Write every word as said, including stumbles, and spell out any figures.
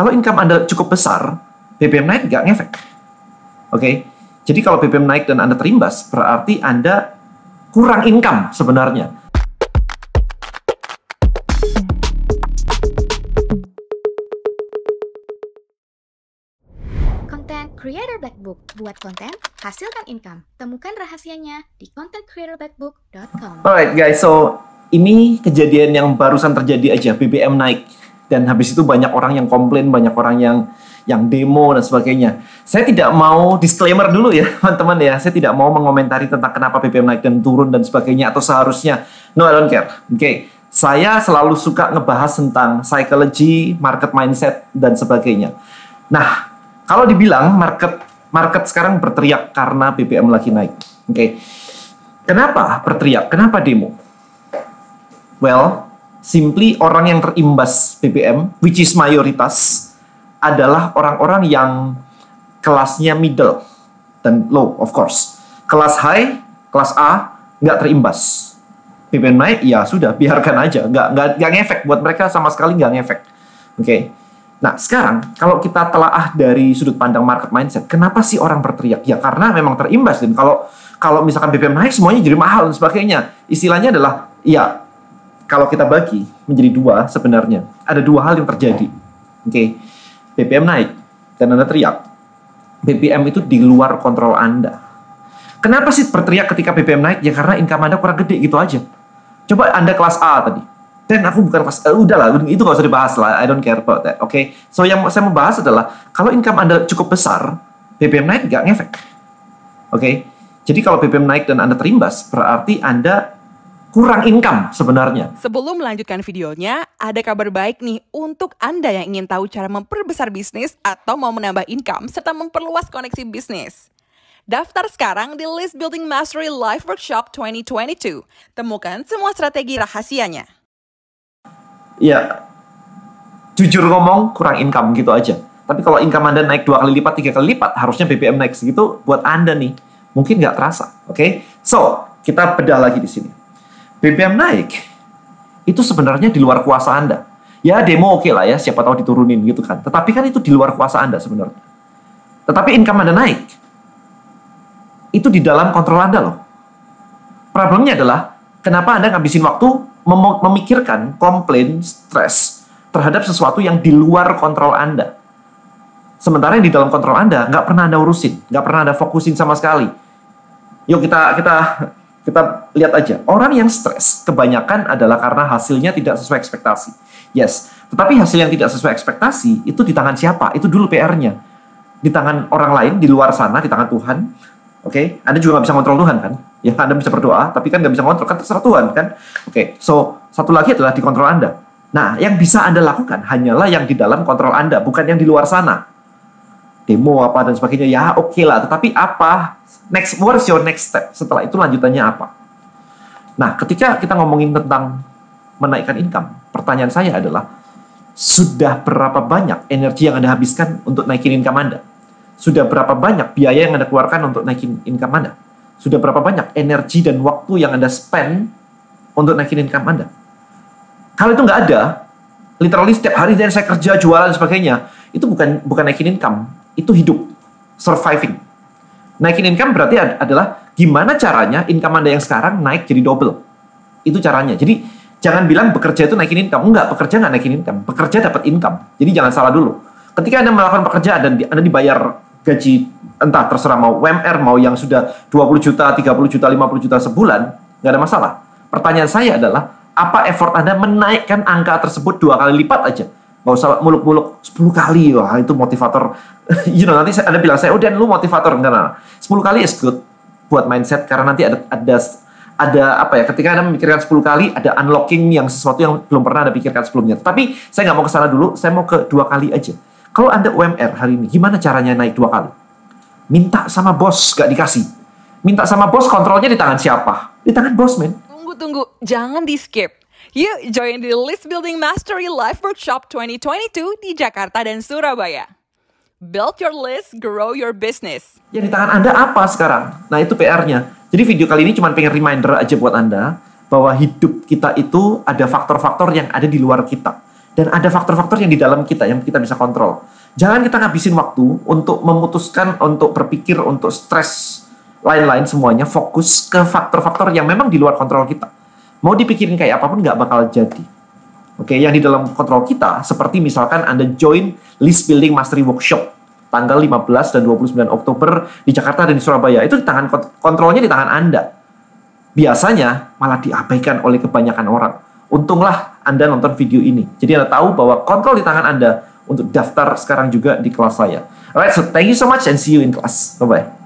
kalau income Anda cukup besar, B B M naik nggak ngefek. Oke, okay? Jadi kalau B B M naik dan Anda terimbas, berarti Anda kurang income sebenarnya. Content Creator Black Book. Buat konten, hasilkan income. Temukan rahasianya di content creator black book dot com. Alright guys, so ini kejadian yang barusan terjadi aja, B B M naik. Dan habis itu banyak orang yang komplain, banyak orang yang yang demo dan sebagainya. Saya tidak mau disclaimer dulu ya teman-teman ya. Saya tidak mau mengomentari tentang kenapa B B M naik dan turun dan sebagainya atau seharusnya. No, I don't care. Oke, okay. Saya selalu suka ngebahas tentang psychology, market mindset dan sebagainya. Nah, kalau dibilang market market sekarang berteriak karena B B M lagi naik. Oke. Okay. Kenapa berteriak? Kenapa demo? Well, simply orang yang terimbas B B M, which is mayoritas, adalah orang-orang yang kelasnya middle dan low, of course. Kelas high, kelas A, nggak terimbas. B B M naik, ya sudah, biarkan aja. Nggak, nggak, nggak ngefek. Buat mereka sama sekali nggak ngefek. Oke. Okay. Nah, sekarang, kalau kita telaah dari sudut pandang market mindset, kenapa sih orang berteriak? Ya, karena memang terimbas. Dan kalau kalau misalkan B B M naik, semuanya jadi mahal dan sebagainya. Istilahnya adalah, ya, kalau kita bagi menjadi dua sebenarnya, ada dua hal yang terjadi. Oke, okay. B B M naik dan Anda teriak. B B M itu di luar kontrol Anda. Kenapa sih berteriak ketika B B M naik? Ya karena income Anda kurang gede gitu aja. Coba Anda kelas A tadi. Dan aku bukan kelas A, udahlah, itu gak usah dibahas lah. I don't care about that. Oke, okay? So yang saya mau bahas adalah kalau income Anda cukup besar, B B M naik nggak ngefek. Oke, okay? Jadi kalau B B M naik dan Anda terimbas, berarti Anda kurang income sebenarnya. Sebelum melanjutkan videonya, ada kabar baik nih untuk Anda yang ingin tahu cara memperbesar bisnis atau mau menambah income serta memperluas koneksi bisnis. Daftar sekarang di List Building Mastery Live Workshop dua ribu dua puluh dua. Temukan semua strategi rahasianya. Ya, jujur ngomong kurang income gitu aja. Tapi kalau income Anda naik dua kali lipat, tiga kali lipat, harusnya B B M naik segitu buat Anda nih. Mungkin nggak terasa, oke? Okay? So, kita bedah lagi di sini. B B M naik, itu sebenarnya di luar kuasa Anda. Ya demo oke okay lah ya, siapa tahu diturunin gitu kan. Tetapi kan itu di luar kuasa Anda sebenarnya. Tetapi income Anda naik, itu di dalam kontrol Anda loh. Problemnya adalah, kenapa Anda ngabisin waktu mem- memikirkan, komplain, stres terhadap sesuatu yang di luar kontrol Anda. Sementara yang di dalam kontrol Anda, nggak pernah Anda urusin, nggak pernah Anda fokusin sama sekali. Yuk kita kita... Kita lihat aja, orang yang stres kebanyakan adalah karena hasilnya tidak sesuai ekspektasi. Yes, tetapi hasil yang tidak sesuai ekspektasi itu di tangan siapa? Itu dulu P R-nya. Di tangan orang lain, di luar sana, di tangan Tuhan. Oke, okay? Anda juga nggak bisa kontrol Tuhan kan? Ya, Anda bisa berdoa, tapi kan nggak bisa kontrol, kan terserah Tuhan kan? Oke, okay. So satu lagi adalah di kontrol Anda. Nah, yang bisa Anda lakukan hanyalah yang di dalam kontrol Anda, bukan yang di luar sana. Demo apa dan sebagainya, ya oke okay lah. Tetapi apa? Next, what's your next step? Setelah itu lanjutannya apa? Nah, ketika kita ngomongin tentang menaikkan income, pertanyaan saya adalah, sudah berapa banyak energi yang Anda habiskan untuk naikin income Anda? Sudah berapa banyak biaya yang Anda keluarkan untuk naikin income Anda? Sudah berapa banyak energi dan waktu yang Anda spend untuk naikin income Anda? Kalau itu nggak ada, literally setiap hari dari saya kerja, jualan, dan sebagainya, itu bukan bukan naikin income, itu hidup, surviving. Naikin income berarti ad- adalah gimana caranya income Anda yang sekarang naik jadi double. Itu caranya. Jadi jangan bilang bekerja itu naikin income. Enggak, bekerja nggak naikin income. Bekerja dapat income. Jadi jangan salah dulu. Ketika Anda melakukan pekerjaan dan di- Anda dibayar gaji, entah terserah mau U M R, mau yang sudah dua puluh juta, tiga puluh juta, lima puluh juta sebulan, nggak ada masalah. Pertanyaan saya adalah, apa effort Anda menaikkan angka tersebut dua kali lipat aja? Nggak usah muluk-muluk sepuluh kali, wah itu motivator. You know, nanti Anda bilang, saya, oh Dan lu motivator. Enggak, enggak. sepuluh kali is good buat mindset, karena nanti ada ada ada apa ya, ketika Anda memikirkan sepuluh kali, ada unlocking yang sesuatu yang belum pernah Anda pikirkan sebelumnya. Tapi saya nggak mau ke sana dulu, saya mau ke dua kali aja. Kalau Anda U M R hari ini, gimana caranya naik dua kali? Minta sama bos, nggak dikasih. Minta sama bos, kontrolnya di tangan siapa? Di tangan bos, men. Tunggu, tunggu. Jangan di-skip. Yuk join di List Building Mastery Live Workshop dua ribu dua puluh dua di Jakarta dan Surabaya. Build your list, grow your business. Ya di tangan Anda apa sekarang? Nah itu P R-nya. Jadi video kali ini cuma pengen reminder aja buat Anda bahwa hidup kita itu ada faktor-faktor yang ada di luar kita. Dan ada faktor-faktor yang di dalam kita yang kita bisa kontrol. Jangan kita ngabisin waktu untuk memutuskan, untuk berpikir, untuk stres, lain-lain semuanya. Fokus ke faktor-faktor yang memang di luar kontrol kita. Mau dipikirin kayak apapun nggak bakal jadi. Oke, yang di dalam kontrol kita, seperti misalkan Anda join List Building Mastery Workshop tanggal lima belas dan dua puluh sembilan Oktober di Jakarta dan di Surabaya. Itu di tangan kontrolnya di tangan Anda. Biasanya malah diabaikan oleh kebanyakan orang. Untunglah Anda nonton video ini. Jadi Anda tahu bahwa kontrol di tangan Anda untuk daftar sekarang juga di kelas saya. Alright, so thank you so much and see you in class. Bye-bye.